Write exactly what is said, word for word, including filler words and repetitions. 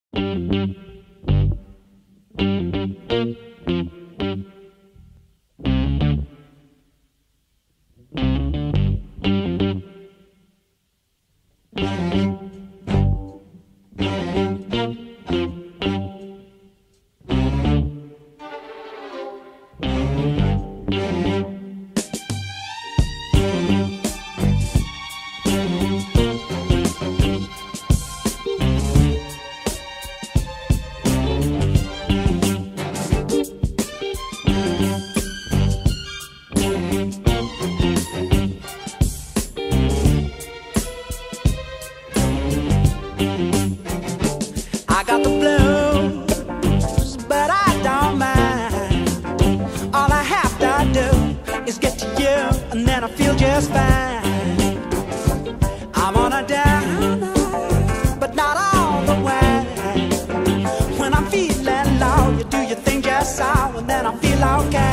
I got the blues, but I don't mind. All I have to do is get to you, and then I feel just fine. I'm on a down, but not all the way. When I'm feeling low, you do your thing just so, and then I feel okay.